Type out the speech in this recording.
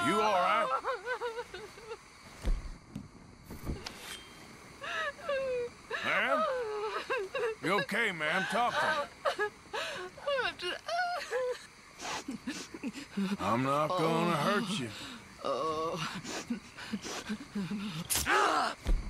You all right? Ma'am? You okay, ma'am? Talk to me. I'm not gonna hurt you.